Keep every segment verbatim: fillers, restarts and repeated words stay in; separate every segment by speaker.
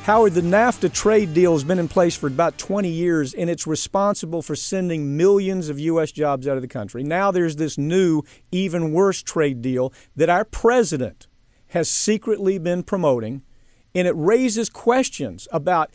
Speaker 1: Howard, the Nafta trade deal has been in place for about twenty years, and it's responsible for sending millions of U S jobs out of the country. Now there's this new, even worse trade deal that our president has secretly been promoting, and it raises questions about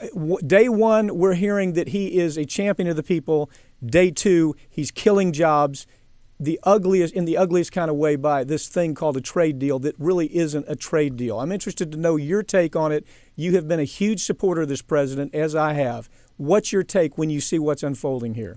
Speaker 1: day one, we're hearing that he is a champion of the people. Day two, he's killing jobs. The ugliest, in the ugliest kind of way, by this thing called a trade deal that really isn't a trade deal. I'm interested to know your take on it. You have been a huge supporter of this president, as I have. What's your take when you see what's unfolding here?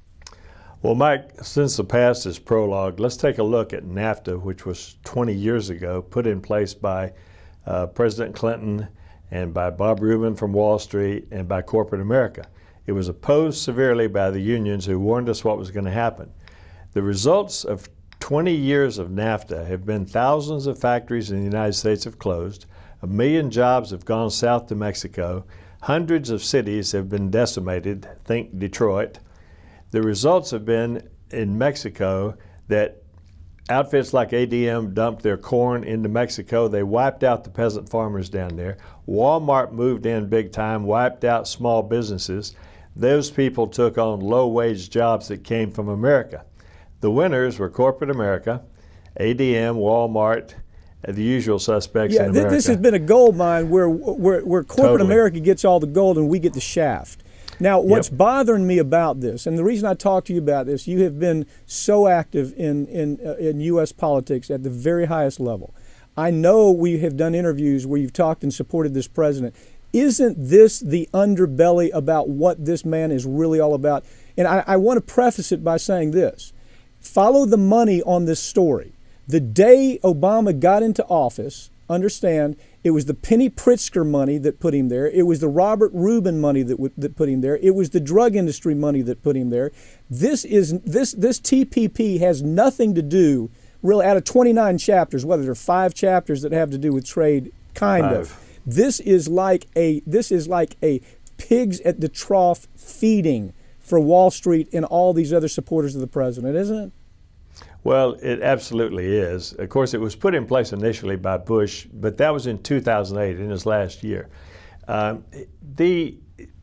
Speaker 2: Well, Mike, since the past is prologue, let's take a look at NAFTA, which was twenty years ago, put in place by uh, President Clinton and by Bob Rubin from Wall Street and by corporate America. It was opposed severely by the unions who warned us what was going to happen. The results of twenty years of NAFTA have been thousands of factories in the United States have closed, a million jobs have gone south to Mexico, hundreds of cities have been decimated, think Detroit. The results have been in Mexico that outfits like A D M dumped their corn into Mexico. They wiped out the peasant farmers down there. Walmart moved in big time, wiped out small businesses. Those people took on low-wage jobs that came from America. The winners were corporate America, A D M, Walmart, the usual suspects
Speaker 1: yeah,
Speaker 2: in America.
Speaker 1: This has been a gold mine where, where, where corporate
Speaker 2: Totally.
Speaker 1: America gets all the gold and we get the shaft. Now, what's
Speaker 2: Yep.
Speaker 1: bothering me about this, and the reason I talk to you about this, you have been so active in, in, uh, in U S politics at the very highest level. I know we have done interviews where you've talked and supported this president. Isn't this the underbelly about what this man is really all about? And I, I want to preface it by saying this. Follow the money on this story. The day Obama got into office, understand, it was the Penny Pritzker money that put him there. It was the Robert Rubin money that, w- that put him there. It was the drug industry money that put him there. This is this this T P P has nothing to do, really, out of twenty-nine chapters, whether there are five chapters that have to do with trade, kind
Speaker 2: Five.
Speaker 1: of. This is like a this is like a pigs at the trough feeding for Wall Street and all these other supporters of the president, isn't it?
Speaker 2: Well, it absolutely is. Of course, it was put in place initially by Bush, but that was in two thousand eight, in his last year. Um, the,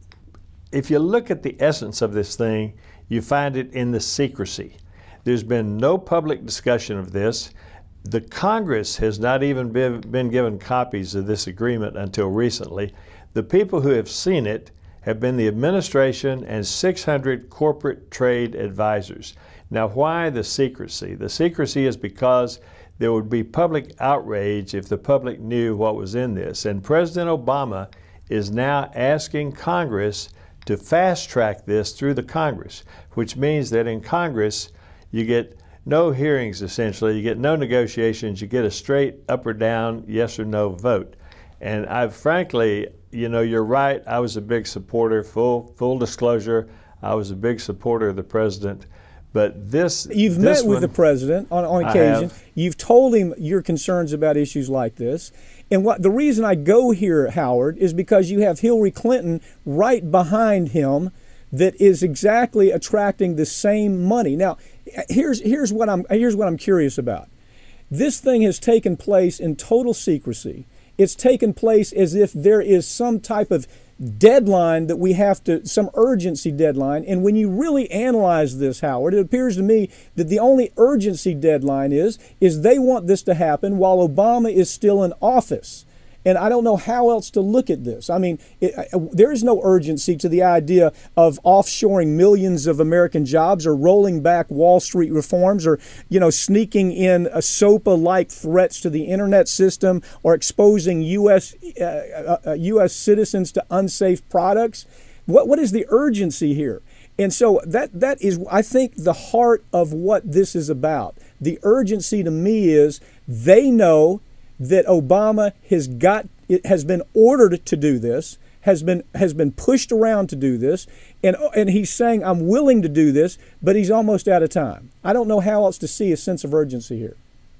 Speaker 2: if you look at the essence of this thing, you find it in the secrecy. There's been no public discussion of this. The Congress has not even been, been given copies of this agreement until recently. The people who have seen it have been the administration and six hundred corporate trade advisors. Now, why the secrecy? The secrecy is because there would be public outrage if the public knew what was in this. And President Obama is now asking Congress to fast track this through the Congress, which means that in Congress you get no hearings, essentially. You get no negotiations. You get a straight up or down, yes or no vote. And I frankly, you know, you're right. I was a big supporter, full full disclosure. I was a big supporter of the president. But this
Speaker 1: You've
Speaker 2: this
Speaker 1: met with
Speaker 2: one,
Speaker 1: the president on, on
Speaker 2: I
Speaker 1: occasion.
Speaker 2: have.
Speaker 1: You've told him your concerns about issues like this. And what the reason I go here, Howard, is because you have Hillary Clinton right behind him that is exactly attracting the same money. Now, here's here's what I'm here's what I'm curious about. This thing has taken place in total secrecy. It's taken place as if there is some type of deadline that we have to, some urgency deadline. And when you really analyze this, Howard, it appears to me that the only urgency deadline is, is they want this to happen while Obama is still in office. And I don't know how else to look at this. I mean, it, there is no urgency to the idea of offshoring millions of American jobs or rolling back Wall Street reforms or, you know, sneaking in a SOPA-like threats to the internet system or exposing U S uh, uh, U S citizens to unsafe products. What what is the urgency here? And so that that is, I think, the heart of what this is about. The urgency to me is they know that Obama has got it has been ordered to do this, has been has been pushed around to do this, and and he's saying I'm willing to do this, but he's almost out of time. I don't know how else to see a sense of urgency here.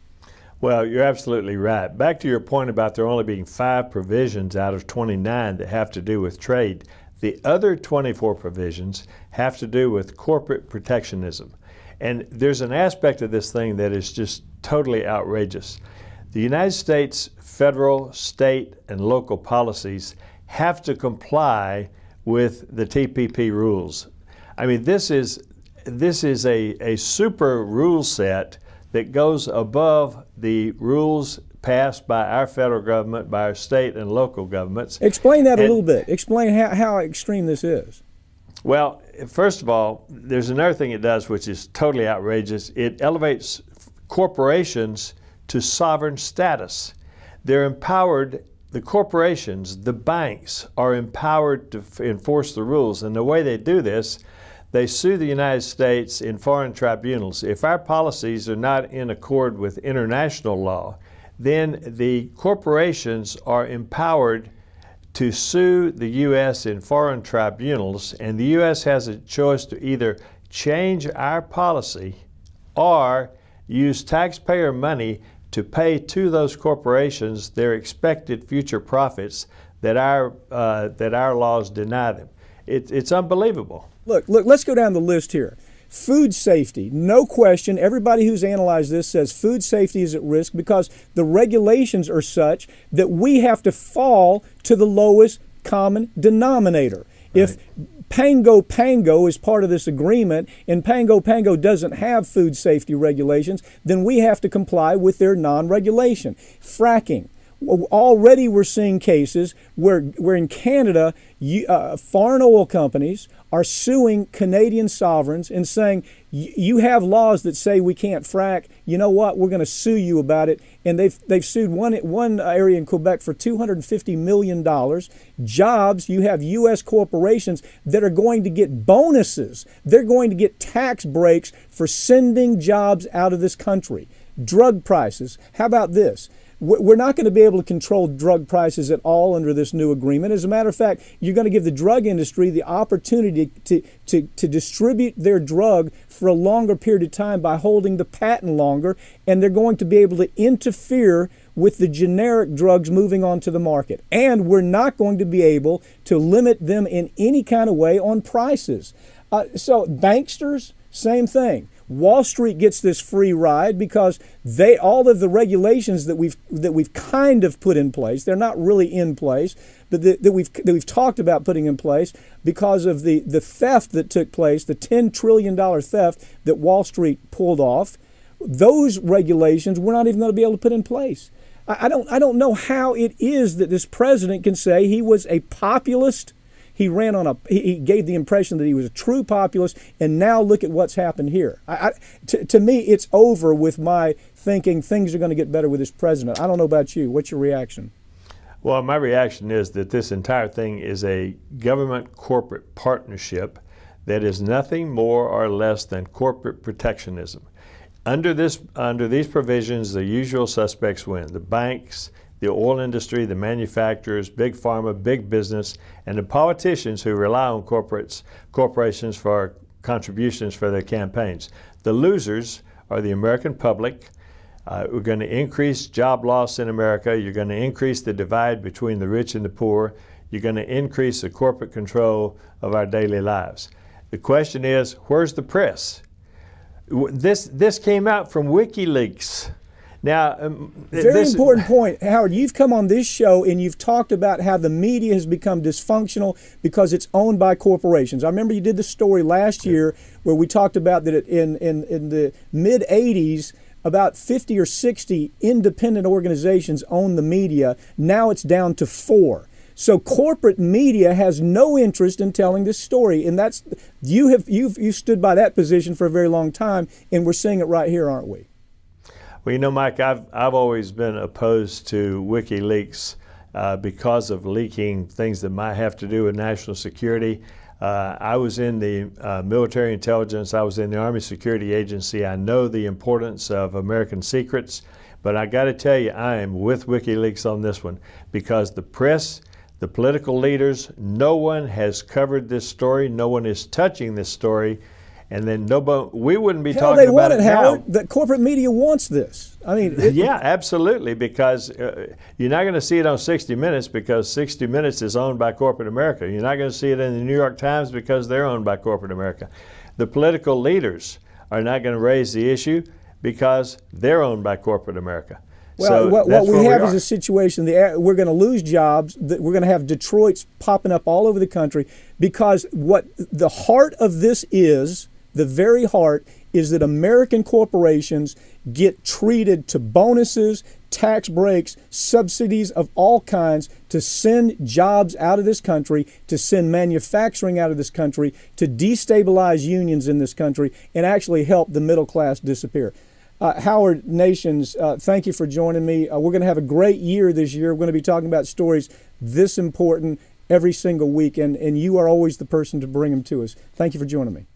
Speaker 2: Well, you're absolutely right. Back to your point about there only being five provisions out of twenty-nine that have to do with trade. The other twenty-four provisions have to do with corporate protectionism. And there's an aspect of this thing that is just totally outrageous. The United States federal, state, and local policies have to comply with the T P P rules. I mean, this is this is a, a super rule set that goes above the rules passed by our federal government, by our state and local governments.
Speaker 1: Explain that
Speaker 2: and,
Speaker 1: a little bit. Explain how, how extreme this is.
Speaker 2: Well, first of all, there's another thing it does which is totally outrageous. It elevates corporations to sovereign status. They're empowered, the corporations, the banks are empowered to f- enforce the rules. And the way they do this, they sue the United States in foreign tribunals. If our policies are not in accord with international law, then the corporations are empowered to sue the U S in foreign tribunals, and the U S has a choice to either change our policy or use taxpayer money to pay to those corporations their expected future profits that our uh, that our laws deny them. It, it's unbelievable.
Speaker 1: Look, look, let's go down the list here. Food safety, no question. Everybody who's analyzed this says food safety is at risk because the regulations are such that we have to fall to the lowest common denominator. Right. If Pango Pango is part of this agreement and Pango Pango doesn't have food safety regulations, then we have to comply with their non-regulation. Fracking. Already we're seeing cases where, where in Canada, you, uh, foreign oil companies are suing Canadian sovereigns and saying, you have laws that say we can't frack. You know what? We're going to sue you about it. And they've, they've sued one, one area in Quebec for two hundred fifty million dollars. Jobs, you have U S corporations that are going to get bonuses. They're going to get tax breaks for sending jobs out of this country. Drug prices. How about this? We're not going to be able to control drug prices at all under this new agreement. As a matter of fact, you're going to give the drug industry the opportunity to, to, to distribute their drug for a longer period of time by holding the patent longer, and they're going to be able to interfere with the generic drugs moving onto the market. And we're not going to be able to limit them in any kind of way on prices. Uh, so banksters, same thing. Wall Street gets this free ride because they all of the regulations that we've that we've kind of put in place, they're not really in place, but that, that we've that we've talked about putting in place because of the, the theft that took place, the ten trillion dollars theft that Wall Street pulled off. Those regulations we're not even going to be able to put in place. I, I don't I don't know how it is that this president can say he was a populist. He ran on a. He gave the impression that he was a true populist, and now look at what's happened here. I, I, to, to me, it's over with my thinking things are going to get better with this president. I don't know about you. What's your reaction?
Speaker 2: Well, my reaction is that this entire thing is a government-corporate partnership that is nothing more or less than corporate protectionism. Under this, under these provisions, the usual suspects win: the banks, the oil industry, the manufacturers, big pharma, big business, and the politicians who rely on corporates, corporations for contributions for their campaigns. The losers are the American public. Uh, we're going to increase job loss in America. You're going to increase the divide between the rich and the poor. You're going to increase the corporate control of our daily lives. The question is, where's the press? This, this came out from WikiLeaks. Now, um,
Speaker 1: very
Speaker 2: this,
Speaker 1: important point, Howard. You've come on this show and you've talked about how the media has become dysfunctional because it's owned by corporations. I remember you did the story last year where we talked about that in in, in the mid eighties, about fifty or sixty independent organizations owned the media. Now it's down to four. So corporate media has no interest in telling this story, and that's you have you've you stood by that position for a very long time, and we're seeing it right here, aren't we?
Speaker 2: Well, you know, Mike, I've, I've always been opposed to WikiLeaks uh, because of leaking things that might have to do with national security. Uh, I was in the uh, military intelligence. I was in the Army Security Agency. I know the importance of American secrets, but I got to tell you, I am with WikiLeaks on this one because the press, the political leaders, no one has covered this story. No one is touching this story. And then nobody, we wouldn't be
Speaker 1: Hell,
Speaker 2: talking
Speaker 1: they
Speaker 2: about
Speaker 1: want
Speaker 2: it
Speaker 1: it,
Speaker 2: now.
Speaker 1: Howard. The corporate media wants this. I mean, it,
Speaker 2: yeah, absolutely, because uh, you're not going to see it on sixty minutes because sixty minutes is owned by corporate America. You're not going to see it in the New York Times because they're owned by corporate America. The political leaders are not going to raise the issue because they're owned by corporate America.
Speaker 1: Well,
Speaker 2: so
Speaker 1: what,
Speaker 2: that's
Speaker 1: what we
Speaker 2: where
Speaker 1: have
Speaker 2: we
Speaker 1: is
Speaker 2: are.
Speaker 1: a situation, the, we're going to lose jobs, that we're going to have Detroits popping up all over the country, because what the heart of this is, the very heart, is that American corporations get treated to bonuses, tax breaks, subsidies of all kinds to send jobs out of this country, to send manufacturing out of this country, to destabilize unions in this country, and actually help the middle class disappear. Uh, Howard Nations, uh, thank you for joining me. Uh, we're going to have a great year this year. We're going to be talking about stories this important every single week, and, and you are always the person to bring them to us. Thank you for joining me.